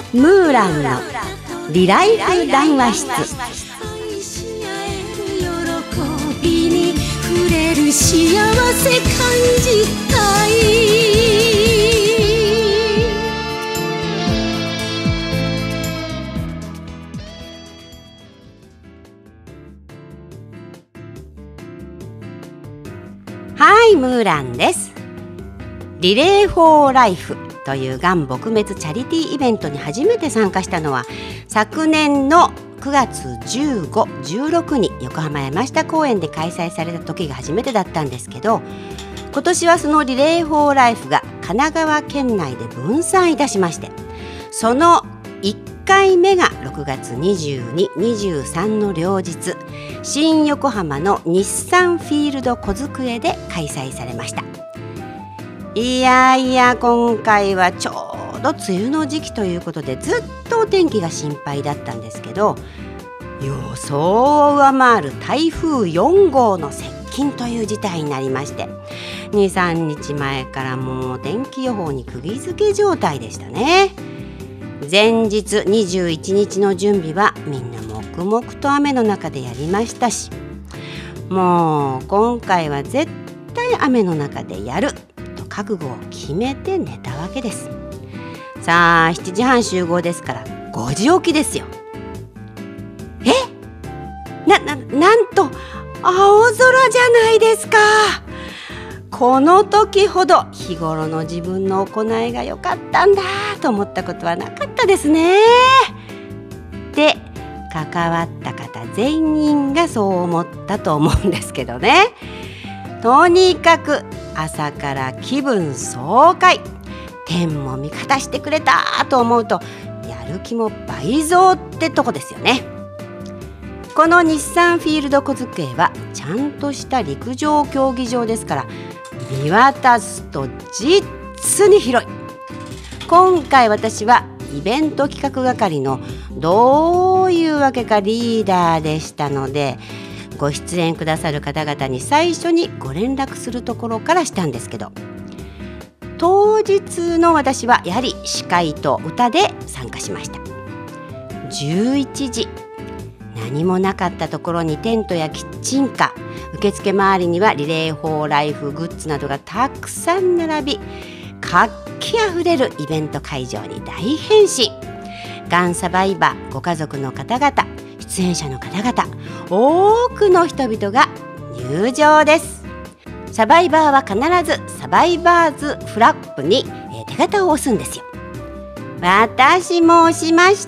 ムーランのリライフ談話室。 喜びに触れる幸せ感じたい。 はい、ムーランです。リレーフォーライフというがん撲滅チャリティーイベントに初めて参加したのは昨年の9月15、16に横浜山下公園で開催された時が初めてだったんですけど、今年はそのリレーフォーライフが神奈川県内で分散いたしまして、その1回目が6月22、23の両日、新横浜の日産フィールド小机で開催されました。いやいや、今回はちょうど梅雨の時期ということでずっとお天気が心配だったんですけど、予想を上回る台風4号の接近という事態になりまして、2、3日前からもう天気予報に釘付け状態でしたね。前日21日の準備はみんな黙々と雨の中でやりましたし、もう今回は絶対雨の中でやると覚悟を決めて寝たわけです。さあ7時半集合ですから5時起きですよ。なんと青空じゃないですか。この時ほど日頃の自分の行いが良かったんだと思ったことはなかったですね。で、関わった方全員がそう思ったと思うんですけどね。とにかく朝から気分爽快、天も味方してくれたと思うとやる気も倍増ってとこですよね。この日産フィールド小机はちゃんとした陸上競技場ですから、見渡すと実に広い。今回私はイベント企画係のどういうわけかリーダーでしたので、ご出演くださる方々に最初にご連絡するところからしたんですけど、当日の私はやはり司会と歌で参加しました。11時、何もなかったところにテントやキッチンカー、受付周りにはリレーフォーライフグッズなどがたくさん並び、活気あふれるイベント会場に大変身。がんサバイバーご家族の方々、出演者の方々、多くの人々が入場です。サバイバーは必ずサバイバーズフラップに手形を押すんですよ。私も押しました。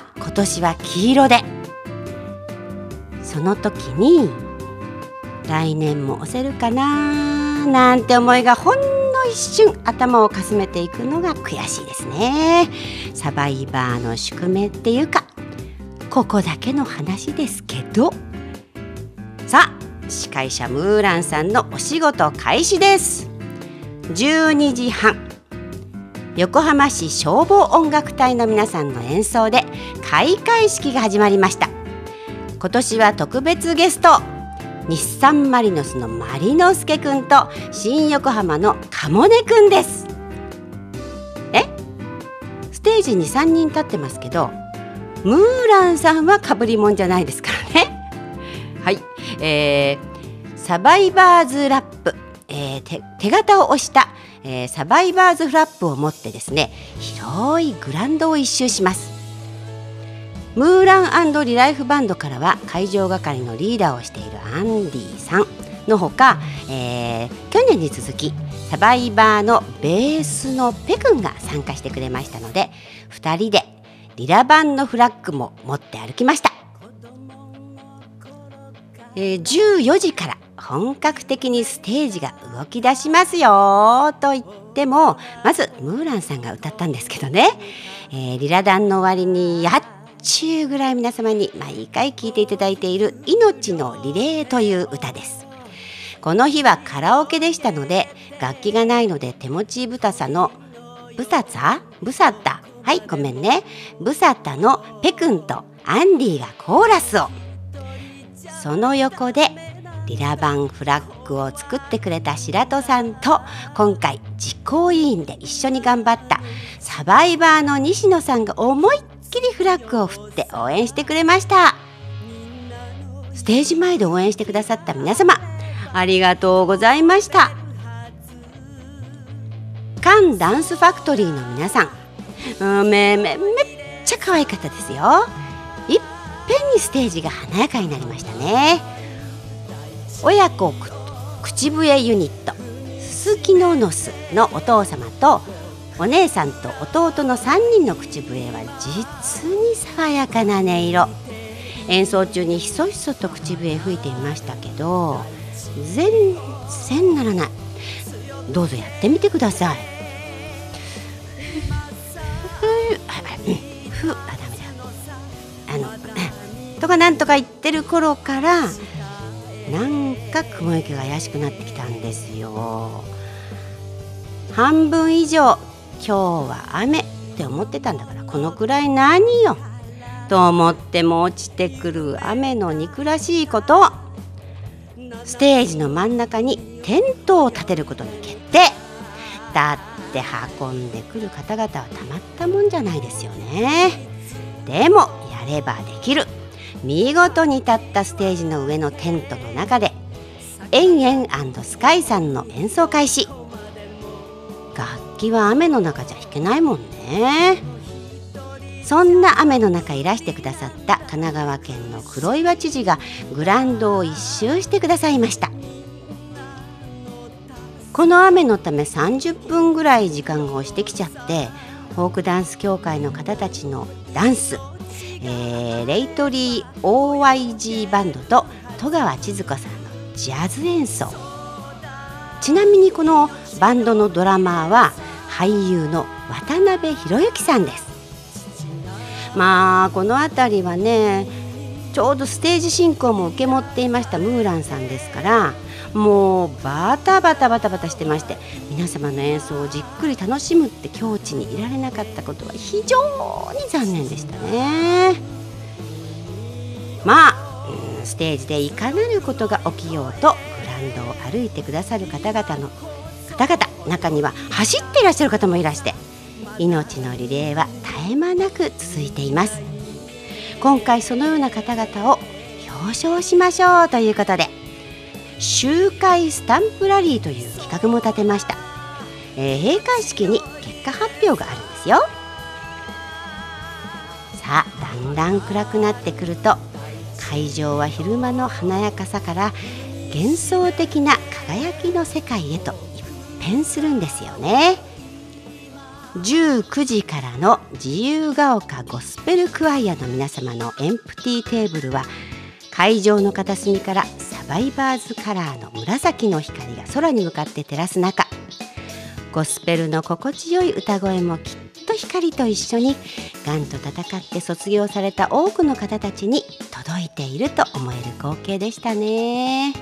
今年は黄色で。その時に来年も押せるかななんて思いがほんの一瞬頭をかすめていくのが悔しいですね。サバイバーの宿命っていうか、ここだけの話ですけど。さあ、司会者ムーランさんのお仕事開始です。12時半、横浜市消防音楽隊の皆さんの演奏で開会式が始まりました。今年は特別ゲスト、日産マリノスのマリノスケくんと新横浜のカモネくんです。ステージに3人立ってますけど、ムーランさんはかぶりもんじゃないですからね。はい、サバイバーズラップ、手形を押した、サバイバーズフラップを持ってですね、広いグラウンドを一周します。ムーラン&リライフバンドからは会場係のリーダーをしているアンディさんのほか、去年に続きサバイバーのベースのペくんが参加してくれましたので、2人でリラバンのフラッグも持って歩きました。14時から本格的にステージが動き出しますよと言っても、まずムーランさんが歌ったんですけどね、リラダンの終わりにやっちゅうぐらい皆様に毎回聴いていただいている命のリレーという歌です。この日はカラオケでしたので、楽器がないので手持ちブサタのブサタのペくんとアンディがコーラスを、その横でリラバンフラッグを作ってくれた白戸さんと、今回実行委員で一緒に頑張ったサバイバーの西野さんが思いっきりフラッグを振って応援してくれました。ステージ前で応援してくださった皆様、ありがとうございました。カンダンスファクトリーの皆さん、めっちゃ可愛かったですよ。いっぺんにステージが華やかになりましたね。親子口笛ユニットすすきののすのお父様とお姉さんと弟の3人の口笛は実に爽やかな音色。演奏中にひそひそと口笛吹いていましたけど、全然ならない。どうぞやってみてください。ダメだ。とかなんとか言ってる頃からなんか雲行きが怪しくなってきたんですよ。半分以上今日は雨って思ってたんだから、このくらい何よと思っても落ちてくる雨の憎らしいことをステージの真ん中にテントを立てることに決定。だって運んでくる方々はたまったもんじゃないですよね。でもやればできる。見事に立ったステージの上のテントの中でエンエン&スカイさんの演奏開始。楽器は雨の中じゃ弾けないもんね。そんな雨の中いらしてくださった神奈川県の黒岩知事がグラウンドを一周してくださいました。この雨のため30分ぐらい時間が押してきちゃって、フォークダンス協会の方たちのダンス、レイトリー OYG バンドと戸川千鶴子さんのジャズ演奏。ちなみにこのバンドのドラマーは俳優の渡辺裕之さんです。まあこの辺りはね、ちょうどステージ進行も受け持っていましたムーランさんですから、もうバタバタしてまして、皆様の演奏をじっくり楽しむって境地にいられなかったことは非常に残念でしたね。まあ、ステージでいかなることが起きようとグラウンドを歩いてくださる方々、中には走っていらっしゃる方もいらして、命のリレーは絶え間なく続いています。今回そのような方々を表彰しましょうということで、周回スタンプラリーという企画も立てました。閉会式に結果発表があるんですよ。さあだんだん暗くなってくると、会場は昼間の華やかさから幻想的な輝きの世界へと一変するんですよね。19時からの自由が丘ゴスペルクワイアの皆様のエンプティーテーブルは、会場の片隅からサバイバーズカラーの紫の光が空に向かって照らす中、ゴスペルの心地よい歌声もきっと光と一緒にがんと戦って卒業された多くの方たちに届いていると思える光景でしたね。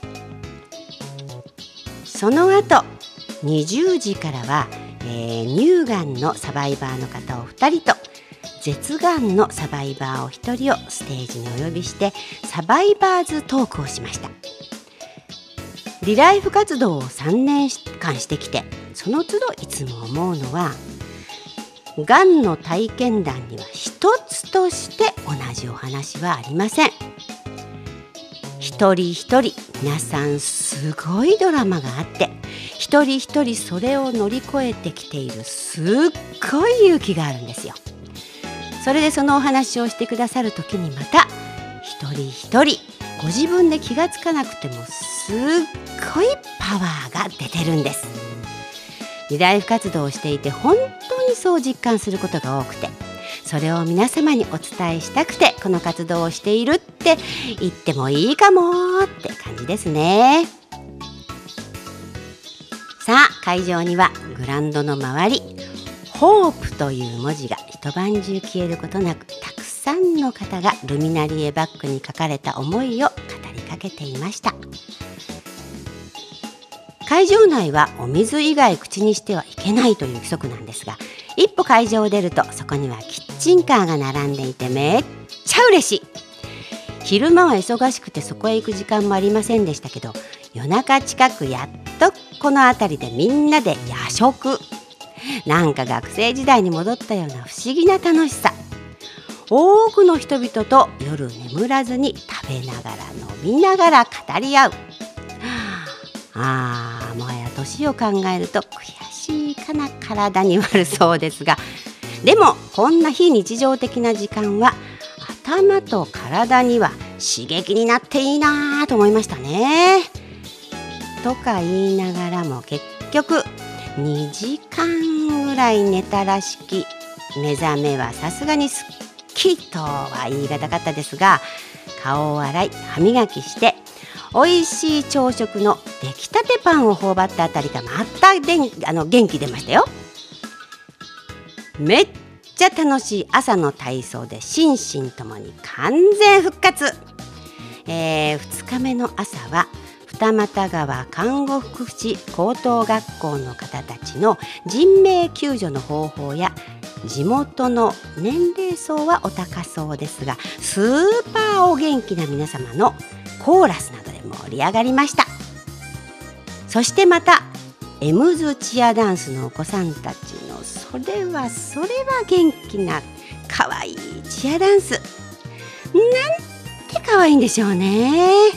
その後20時からは、乳がんのサバイバーの方を2人と舌がんのサバイバーを1人をステージにお呼びしてサバイバーズトークをしました。リライフ活動を3年間してきて、その都度いつも思うのは、がんの体験談には一つとして同じお話はありません。一人一人皆さんすごいドラマがあって、一人一人それを乗り越えてきているすっごい勇気があるんですよ。それでそのお話をしてくださる時にまた一人一人ご自分で気がつかなくてもすっごいパワーが出てるんです。リライフ活動をしていて本当にそう実感することが多くて、それを皆様にお伝えしたくてこの活動をしているって言ってもいいかもって感じですね。さあ会場にはグラウンドの周り、ホープという文字が一晩中消えることなく、たくさんの方がルミナリエバッグに書かれた思いを語りかけていました。会場内はお水以外口にしてはいけないという規則なんですが、一歩会場を出るとそこにはキッチンカーが並んでいてめっちゃ嬉しい。 昼間は忙しくてそこへ行く時間もありませんでしたけど、夜中近くやっとこの辺りでみんなで夜食。なんか学生時代に戻ったような不思議な楽しさ。多くの人々と夜眠らずに食べながら飲みながら語り合う。もはや年を考えると悔しいかな、体に悪そうですが、でもこんな非日常的な時間は頭と体には刺激になっていいなと思いましたね。とか言いながらも結局2時間ぐらい寝たらしき。目覚めはさすがにすっきりとは言い難かったですが、顔を洗い歯磨きして美味しい朝食の出来たてパンを頬張ったあたりがまた元気出ましたよ。めっちゃ楽しい朝の体操で心身ともに完全復活。2日目の朝は二俣川看護福祉高等学校の方たちの人命救助の方法や、地元の年齢層はお高そうですがスーパーお元気な皆様のコーラスなどで盛り上がりました。そしてまたエムズチアダンスのお子さんたちのそれは元気な可愛いチアダンス、なんて可愛いんでしょうね。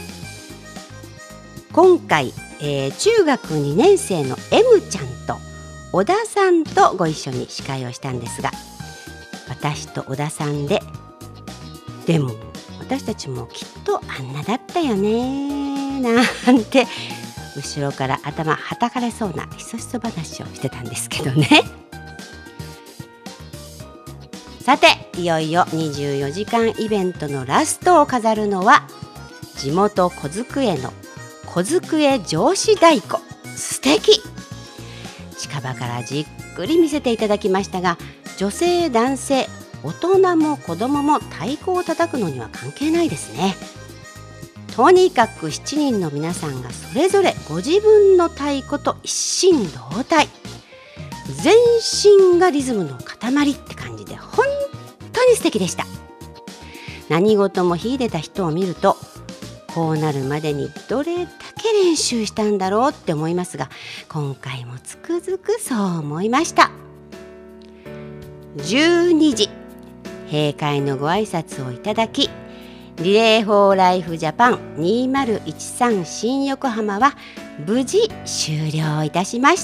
今回、中学2年生の M ちゃんと小田さんとご一緒に司会をしたんですが、私と小田さんで、でも私たちもきっとあんなだったよねなんて後ろから頭はたかれそうなひそひそ話をしてたんですけどね。さて、いよいよ24時間イベントのラストを飾るのは地元小机の小机上司太鼓。素敵。近場からじっくり見せていただきましたが、女性男性大人も子供も太鼓を叩くのには関係ないですね。とにかく7人の皆さんがそれぞれご自分の太鼓と一心同体、全身がリズムの塊って感じで本当に素敵でした。何事も秀でた人を見ると、こうなるまでにどれだけ練習したんだろうって思いますが、今回もつくづくそう思いました。12時、閉会のご挨拶をいただき、リレーフォーライフジャパン2013新横浜は無事終了いたしました。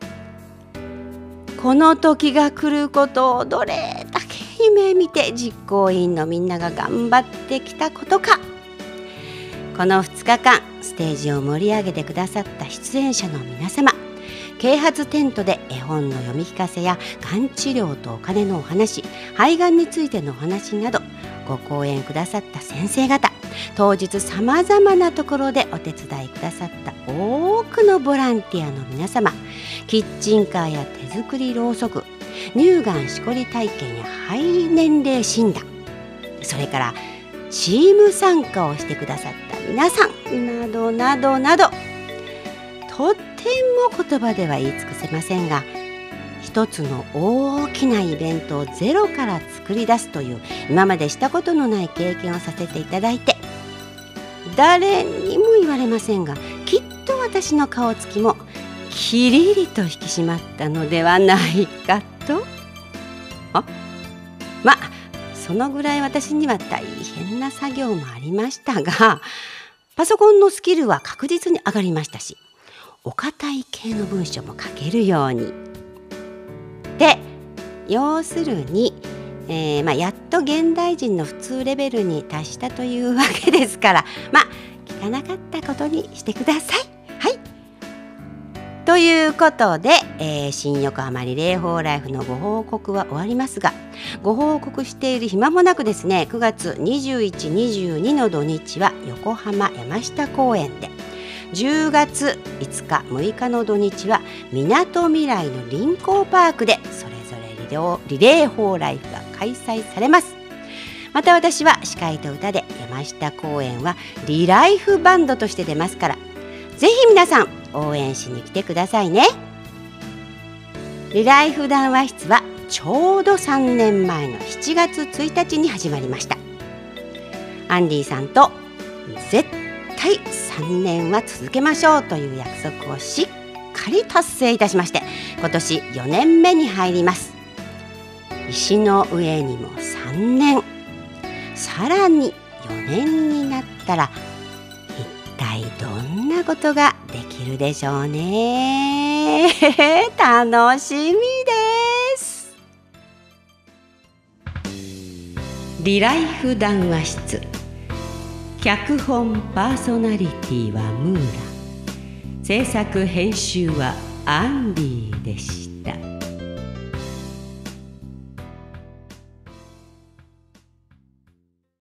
この時が来ることをどれだけ夢見て実行委員のみんなが頑張ってきたことか。この2日間ステージを盛り上げてくださった出演者の皆様、啓発テントで絵本の読み聞かせやがん治療とお金のお話、肺がんについてのお話などご講演くださった先生方、当日さまざまなところでお手伝いくださった多くのボランティアの皆様、キッチンカーや手作りろうそく、乳がんしこり体験や肺年齢診断、それからチーム参加をしてくださった皆さんなどなどなど、とても言葉では言い尽くせませんが、一つの大きなイベントをゼロから作り出すという今までしたことのない経験をさせていただいて、誰にも言われませんが、きっと私の顔つきもキリリと引き締まったのではないかと。そのぐらい私には大変な作業もありましたが、パソコンのスキルは確実に上がりましたし、お堅い系の文章も書けるように。で、要するに、やっと現代人の普通レベルに達したというわけですから、聞かなかったことにしてください。はい。ということで、新横浜リレーフォーライフのご報告は終わりますが、ご報告している暇もなくですね、9月21、22の土日は横浜山下公園で、10月5日、6日の土日はみなとみらいの臨港パークでそれぞれリレーフォーライフが開催されます。また私は司会と歌で、山下公園はリライフバンドとして出ますから、ぜひ皆さん応援しに来てくださいね。リライフ談話室はちょうど3年前の7月1日に始まりました。 アンディさんと絶対3年は続けましょうという約束をしっかり達成いたしまして、今年4年目に入ります。石の上にも3年、さらに4年になったら一体どんなことができるでしょうね。楽しみです。リライフ談話室、脚本パーソナリティはムーラ、制作編集はアンディでした。